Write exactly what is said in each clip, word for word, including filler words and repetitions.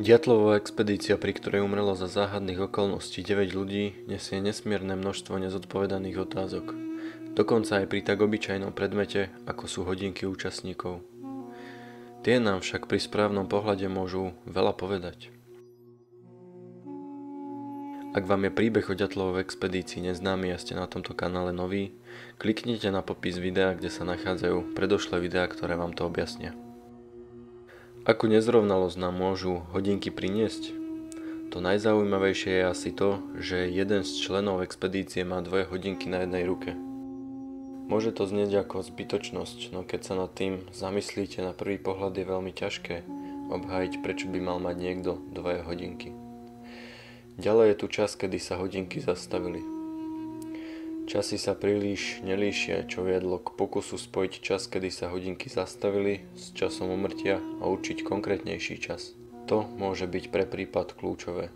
Dyatlova expedícia, pri ktorej umrelo za záhadných okolností deväť ľudí, nesie nesmierne množstvo nezodpovedaných otázok. Dokonca aj pri tak obyčajnom predmete, ako sú hodinky účastníkov. Tie nám však pri správnom pohľade môžu veľa povedať. Ak vám je príbeh o Dyatlovej expedícii neznámy a ste na tomto kanále noví, kliknite na popis videa, kde sa nachádzajú predošlé videá, ktoré vám to objasnia. Akú nezrovnalosť nám môžu hodinky priniesť? To najzaujímavejšie je asi to, že jeden z členov expedície má dvoje hodinky na jednej ruke. Môže to znieť ako zbytočnosť, no keď sa nad tým zamyslíte, na prvý pohľad je veľmi ťažké obhájiť, prečo by mal mať niekto dvoje hodinky. Ďalej je tu čas, kedy sa hodinky zastavili. Časy sa príliš nelíšia, čo viedlo k pokusu spojiť čas, kedy sa hodinky zastavili, s časom úmrtia a určiť konkrétnejší čas. To môže byť pre prípad kľúčové.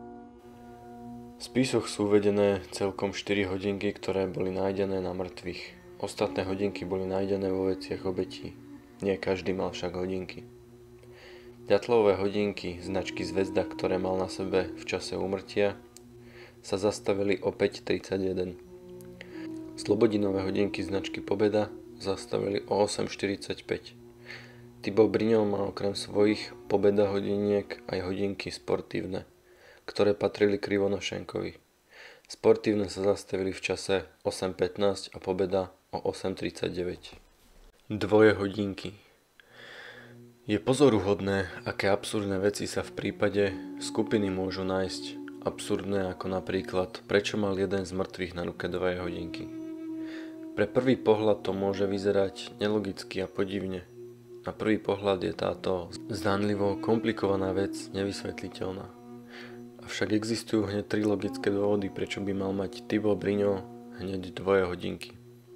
V spisoch sú uvedené celkom štyri hodinky, ktoré boli nájdené na mŕtvych. Ostatné hodinky boli nájdené vo veciach obetí. Nie každý mal však hodinky. Dyatlové hodinky značky Zvezda, ktoré mal na sebe v čase úmrtia, sa zastavili o päť tridsaťjeden. Slobodinové hodinky značky Pobeda zastavili o osem štyridsaťpäť. Thibaut Brignol má okrem svojich Pobeda hodiniek aj hodinky sportívne, ktoré patrili Krivonošenkovi. Sportívne sa zastavili v čase osem pätnásť a Pobeda o osem tridsaťdeväť. Dvoje hodinky. Je pozoruhodné, aké absurdné veci sa v prípade skupiny môžu nájsť. Absurdné ako napríklad, prečo mal jeden z mŕtvych na ruke dvoje hodinky. Pre prvý pohľad to môže vyzerať nelogicky a podivne. Na prvý pohľad je táto zdánlivo komplikovaná vec nevysvetliteľná. Avšak existujú hneď tri logické dôvody, prečo by mal mať Thibaut Brignol hneď dvoje hodinky.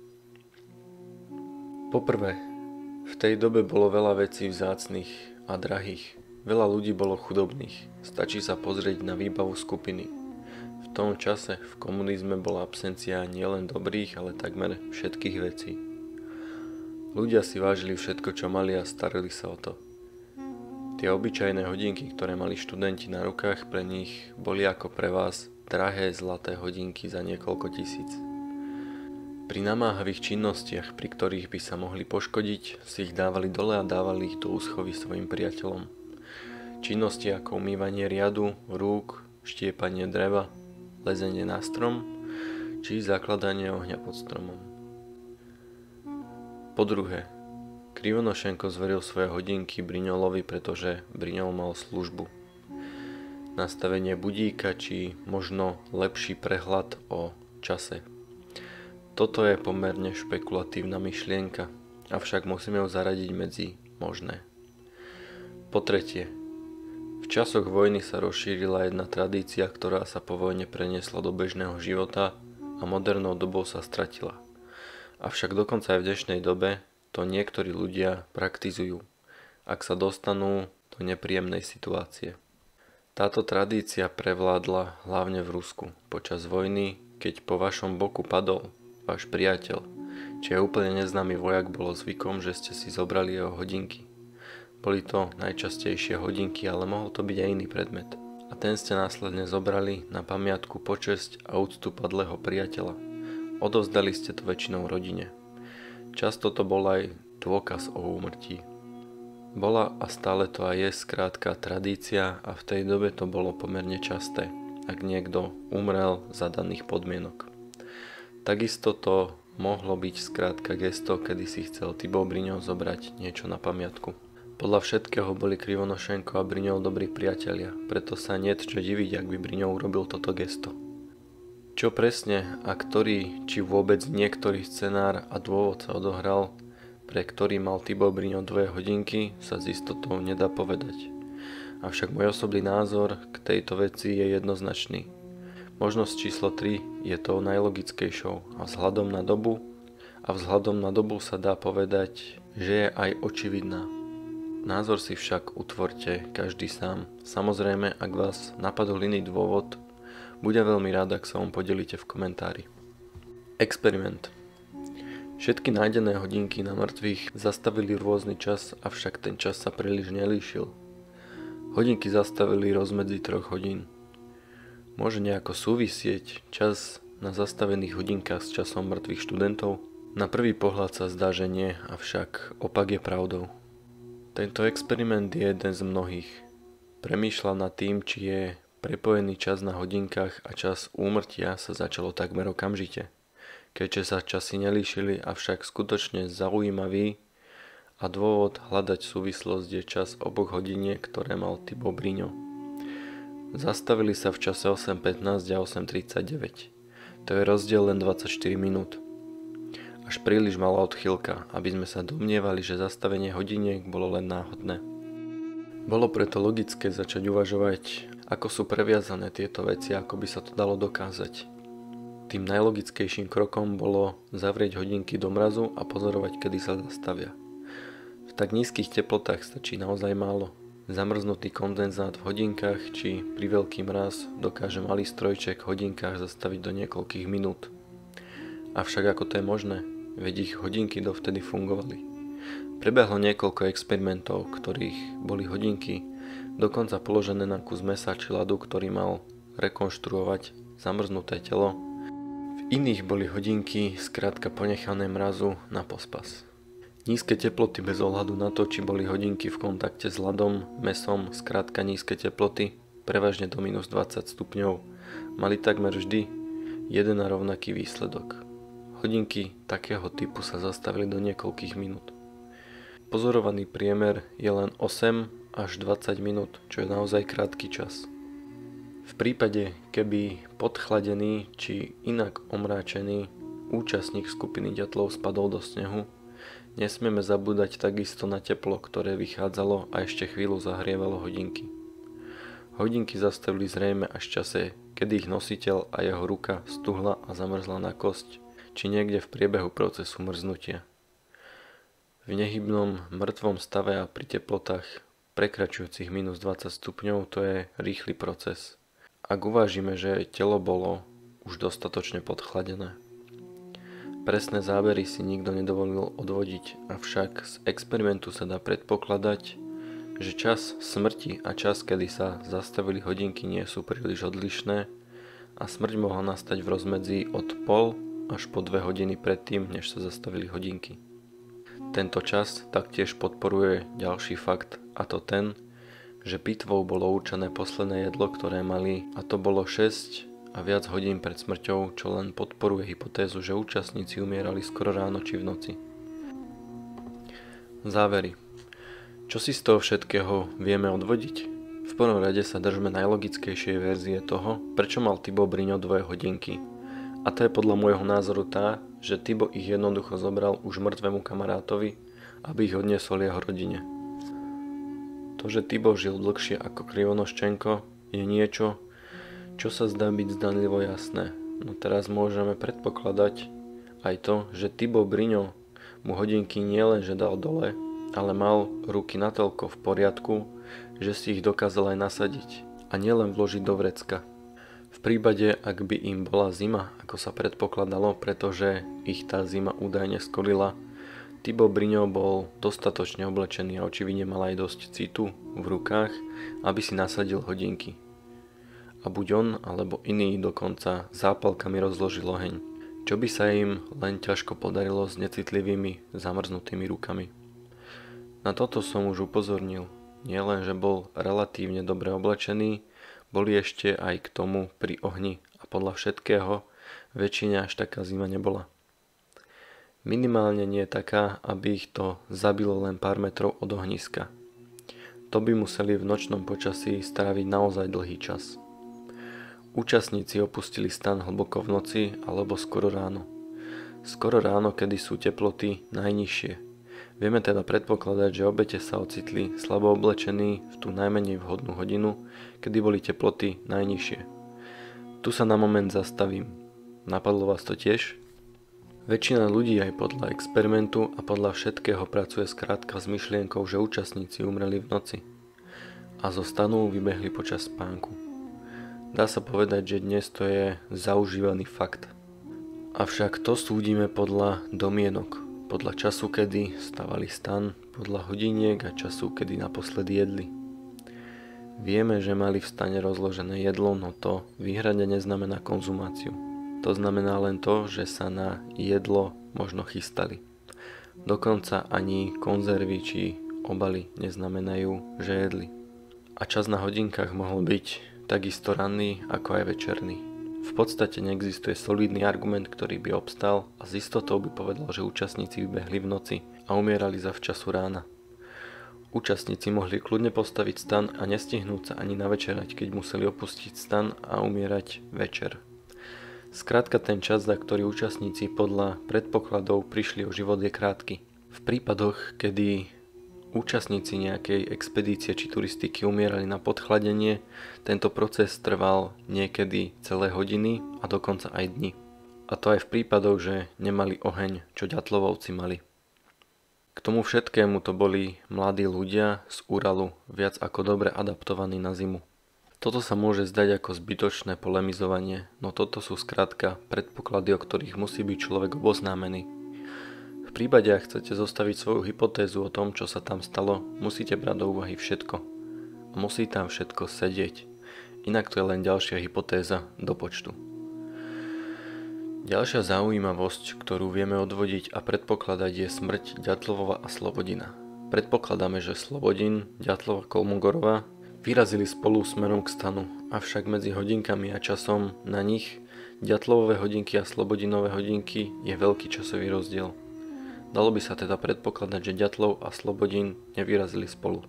Poprvé, v tej dobe bolo veľa vecí vzácnych a drahých. Veľa ľudí bolo chudobných. Stačí sa pozrieť na výbavu skupiny. V tom čase v komunizme bola absencia nielen dobrých, ale takmer všetkých vecí. Ľudia si vážili všetko, čo mali a starali sa o to. Tie obyčajné hodinky, ktoré mali študenti na rukách, pre nich boli ako pre vás drahé zlaté hodinky za niekoľko tisíc. Pri namáhavých činnostiach, pri ktorých by sa mohli poškodiť, si ich dávali dole a dávali ich do úschovy svojim priateľom. Činnosti ako umývanie riadu, rúk, štiepanie dreva, lezenie na strom, či zakladanie ohňa pod stromom. Po druhé, Krivonošenko zveril svoje hodinky Brignolovi, pretože Brignol mal službu. Nastavenie budíka, či možno lepší prehľad o čase. Toto je pomerne špekulatívna myšlienka, avšak musíme ju zaradiť medzi možné. Po tretie, v časoch vojny sa rozšírila jedna tradícia, ktorá sa po vojne preniesla do bežného života a modernou dobou sa stratila. Avšak dokonca aj v dnešnej dobe to niektorí ľudia praktizujú, ak sa dostanú do nepríjemnej situácie. Táto tradícia prevládla hlavne v Rusku počas vojny, keď po vašom boku padol váš priateľ, či je úplne neznámy vojak, bolo zvykom, že ste si zobrali jeho hodinky. Boli to najčastejšie hodinky, ale mohol to byť aj iný predmet. A ten ste následne zobrali na pamiatku, počesť a úctu padlého priateľa. Odovzdali ste to väčšinou rodine. Často to bol aj dôkaz o úmrtí. Bola a stále to aj je skrátka tradícia a v tej dobe to bolo pomerne časté, ak niekto umrel za daných podmienok. Takisto to mohlo byť skrátka gesto, kedy si chcel Thibaut Brignol zobrať niečo na pamiatku. Podľa všetkého boli Krivonošenko a Brignol dobrí priatelia, preto sa niet čo diviť, ak by Brignol urobil toto gesto. Čo presne a ktorý, či vôbec niektorý scenár a dôvod sa odohral, pre ktorý mal Thibaut Brignol dve hodinky, sa s istotou nedá povedať. Avšak môj osobný názor k tejto veci je jednoznačný. Možnosť číslo tri je tou najlogickejšou a vzhľadom na dobu a vzhľadom na dobu sa dá povedať, že je aj očividná. Názor si však utvorte každý sám. Samozrejme, ak vás napadol iný dôvod, budem veľmi rád, ak sa vám podelíte v komentári. Experiment. Všetky nájdené hodinky na mŕtvych zastavili rôzny čas, avšak ten čas sa príliš nelíšil. Hodinky zastavili rozmedzi troch hodín. Môže nejako súvisieť čas na zastavených hodinkách s časom mŕtvych študentov? Na prvý pohľad sa zdá, že nie, avšak opak je pravdou. Tento experiment je jeden z mnohých. Premýšľal nad tým, či je prepojený čas na hodinkách a čas úmrtia sa začalo takmer okamžite, keďže sa časy nelíšili, avšak skutočne zaujímavý a dôvod hľadať súvislosť je čas oboch hodiniek, ktoré mal Thibaut Brignot. Zastavili sa v čase osem pätnásť a osem tridsaťdeväť. To je rozdiel len dvadsaťštyri minút. Až príliš malá odchýlka, aby sme sa domnievali, že zastavenie hodiniek bolo len náhodné. Bolo preto logické začať uvažovať, ako sú previazané tieto veci, ako by sa to dalo dokázať. Tým najlogickejším krokom bolo zavrieť hodinky do mrazu a pozorovať, kedy sa zastavia. V tak nízkych teplotách stačí naozaj málo. Zamrznutý kondenzát v hodinkách či pri veľký mraz dokáže malý strojček v hodinkách zastaviť do niekoľkých minút. Avšak ako to je možné? Veď ich hodinky dovtedy fungovali. Prebehlo niekoľko experimentov, ktorých boli hodinky dokonca položené na kus mäsa či ľadu, ktorý mal rekonštruovať zamrznuté telo. V iných boli hodinky skrátka ponechané mrazu na pospas. Nízke teploty bez ohľadu na to, či boli hodinky v kontakte s ľadom, mäsom, skrátka nízke teploty, prevažne do minus dvadsať stupňov, mali takmer vždy jeden a rovnaký výsledok. Hodinky takého typu sa zastavili do niekoľkých minút. Pozorovaný priemer je len osem až dvadsať minút, čo je naozaj krátky čas. V prípade, keby podchladený či inak omráčený účastník skupiny ďatlov spadol do snehu, nesmieme zabúdať takisto na teplo, ktoré vychádzalo a ešte chvíľu zahrievalo hodinky. Hodinky zastavili zrejme až v čase, kedy ich nositeľ a jeho ruka stuhla a zamrzla na kosť, či niekde v priebehu procesu mrznutia. V nehybnom mŕtvom stave a pri teplotách prekračujúcich minus dvadsať stupňov to je rýchly proces. Ak uvážime, že telo bolo už dostatočne podchladené. Presné zábery si nikto nedovolil odvodiť, avšak z experimentu sa dá predpokladať, že čas smrti a čas, kedy sa zastavili hodinky, nie sú príliš odlišné a smrť mohla nastať v rozmedzi od pol až po dve hodiny predtým, než sa zastavili hodinky. Tento čas taktiež podporuje ďalší fakt, a to ten, že pitvou bolo určené posledné jedlo, ktoré mali, a to bolo šesť a viac hodín pred smrťou, čo len podporuje hypotézu, že účastníci umierali skoro ráno či v noci. Závery. Čo si z toho všetkého vieme odvodiť? V prvom rade sa držme najlogickejšej verzie toho, prečo mal Thibaut Brignot dvoje hodinky. A to je podľa môjho názoru tá, že Thibaut ich jednoducho zobral už mŕtvemu kamarátovi, aby ich odniesol jeho rodine. To, že Thibaut žil dlhšie ako Krivonoščenko, je niečo, čo sa zdá byť zdanlivo jasné. No teraz môžeme predpokladať aj to, že Thibaut Brignot mu hodinky nielenže dal dole, ale mal ruky natoľko v poriadku, že si ich dokázal aj nasadiť a nielen vložiť do vrecka. V prípade, ak by im bola zima, ako sa predpokladalo, pretože ich tá zima údajne skolila, Thibaut Brignot bol dostatočne oblečený a očividne mal aj dosť citu v rukách, aby si nasadil hodinky. A buď on, alebo iný dokonca zápalkami rozložil oheň, čo by sa im len ťažko podarilo s necitlivými, zamrznutými rukami. Na toto som už upozornil, nielen, že bol relatívne dobre oblečený, boli ešte aj k tomu pri ohni a podľa všetkého väčšine až taká zima nebola. Minimálne nie taká, aby ich to zabilo len pár metrov od ohniska. To by museli v nočnom počasí stráviť naozaj dlhý čas. Účastníci opustili stan hlboko v noci alebo skoro ráno. Skoro ráno, kedy sú teploty najnižšie. Vieme teda predpokladať, že obete sa ocitli slabo oblečení v tú najmenej vhodnú hodinu, kedy boli teploty najnižšie. Tu sa na moment zastavím. Napadlo vás to tiež? Väčšina ľudí aj podľa experimentu a podľa všetkého pracuje skrátka s myšlienkou, že účastníci umreli v noci a zo stanu vybehli počas spánku. Dá sa povedať, že dnes to je zaužívaný fakt. Avšak to súdime podľa domienok, podľa času, kedy stavali stan, podľa hodiniek a času, kedy naposledy jedli. Vieme, že mali v stane rozložené jedlo, no to výhradne neznamená konzumáciu. To znamená len to, že sa na jedlo možno chystali. Dokonca ani konzervy či obaly neznamenajú, že jedli. A čas na hodinkách mohol byť takisto ranný ako aj večerný. V podstate neexistuje solidný argument, ktorý by obstal a s istotou by povedal, že účastníci vybehli v noci a umierali za včasu rána. Účastníci mohli kľudne postaviť stan a nestihnúť sa ani navečerať, keď museli opustiť stan a umierať večer. Skrátka ten čas, za ktorý účastníci podľa predpokladov prišli o život, je krátky. V prípadoch, kedy účastníci nejakej expedície či turistiky umierali na podchladenie, tento proces trval niekedy celé hodiny a dokonca aj dni. A to aj v prípadoch, že nemali oheň, čo ďatlovovci mali. K tomu všetkému to boli mladí ľudia z Uralu, viac ako dobre adaptovaní na zimu. Toto sa môže zdať ako zbytočné polemizovanie, no toto sú skrátka predpoklady, o ktorých musí byť človek oboznámený. V prípade, ak chcete zostaviť svoju hypotézu o tom, čo sa tam stalo, musíte brať do úvahy všetko. A musí tam všetko sedieť. Inak to je len ďalšia hypotéza do počtu. Ďalšia zaujímavosť, ktorú vieme odvodiť a predpokladať, je smrť Ďatlovova a Slobodina. Predpokladáme, že Slobodin, Ďatlov a Kolmogorova vyrazili spolu smerom k stanu, avšak medzi hodinkami a časom na nich, Ďatlovové hodinky a Slobodinové hodinky, je veľký časový rozdiel. Dalo by sa teda predpokladať, že Ďatlov a Slobodin nevyrazili spolu.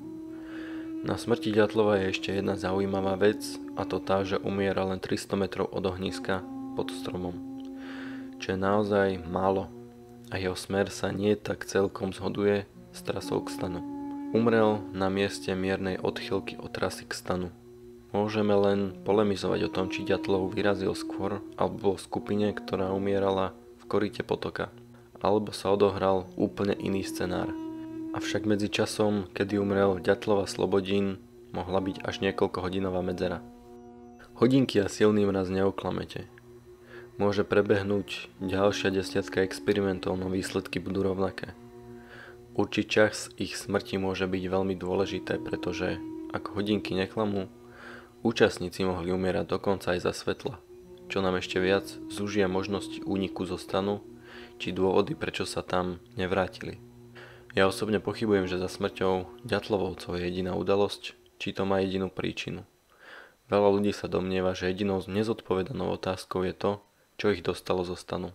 Na smrti Ďatlova je ešte jedna zaujímavá vec, a to tá, že umiera len tristo metrov od ohniska pod stromom, čo je naozaj málo a jeho smer sa nie tak celkom zhoduje s trasou k stanu. Umrel na mieste miernej odchýlky od trasy k stanu. Môžeme len polemizovať o tom, či Ďatlov vyrazil skôr alebo v skupine, ktorá umierala v koryte potoka, alebo sa odohral úplne iný scenár. Avšak medzi časom, kedy umrel Ďatlov a Slobodín, mohla byť až niekoľkohodinová medzera. Hodinky a silný mraz neoklamete. Môže prebehnúť ďalšia desiatka experimentov, no výsledky budú rovnaké. Určitý čas ich smrti môže byť veľmi dôležité, pretože ak hodinky neklamú, účastníci mohli umierať dokonca aj za svetla, čo nám ešte viac zúžia možnosti úniku zo stanu, či dôvody, prečo sa tam nevrátili. Ja osobne pochybujem, že za smrťou Ďatlovovcov je jediná udalosť, či to má jedinú príčinu. Veľa ľudí sa domnieva, že jedinou nezodpovedanou otázkou je to, čo ich dostalo zo stanu.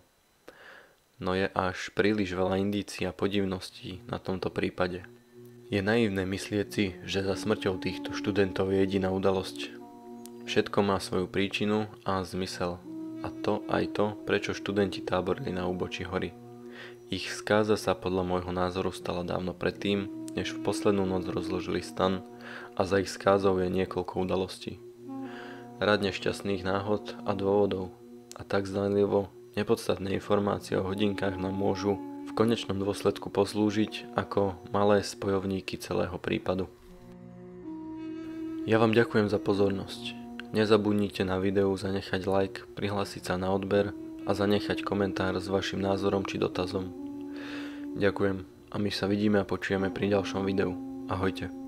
No je až príliš veľa indícií a podivností na tomto prípade. Je naivné myslieť si, že za smrťou týchto študentov je jediná udalosť. Všetko má svoju príčinu a zmysel. A to aj to, prečo študenti táborili na úbočí hory. Ich skáza sa podľa môjho názoru stala dávno predtým, než v poslednú noc rozložili stan, a za ich skázou je niekoľko udalostí. Rad nešťastných náhod a dôvodov, a tak zdanlivo nepodstatné informácie o hodinkách nám môžu v konečnom dôsledku poslúžiť ako malé spojovníky celého prípadu. Ja vám ďakujem za pozornosť. Nezabudnite na videu zanechať like, prihlásiť sa na odber a zanechať komentár s vašim názorom či dotazom. Ďakujem a my sa vidíme a počujeme pri ďalšom videu. Ahojte.